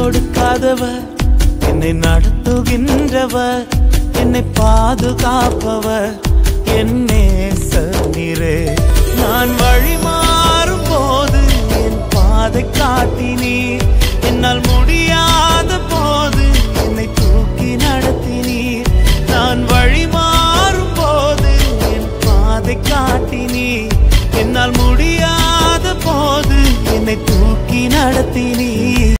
கொடுக்காதவர், என்னை நடத்துகின்றவர், என்னை பாதுகாப்பவர் என் நேசரே. நான் வழி மாறும் போது என் பாதை காட்டினீர், என்னால் முடியாத போது என்னை தூக்கி நடத்தினீர். நான் வழி மாறும் போது என் பாதை காட்டினீர், என்னால் முடியாத போது என்னை தூக்கி நடத்தினீர்.